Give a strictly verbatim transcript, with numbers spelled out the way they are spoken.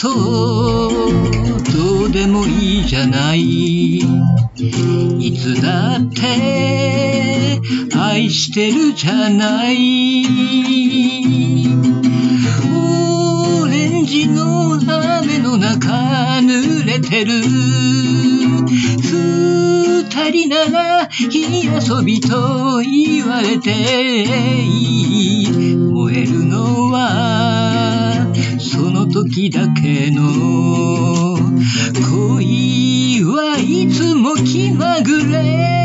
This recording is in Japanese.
とどうでもいいじゃない。いつだって愛してるじゃない。オレンジの雨の中濡れてる二人なら火遊びと言われていい。燃えるのはその時だけの恋はいつも気まぐれ。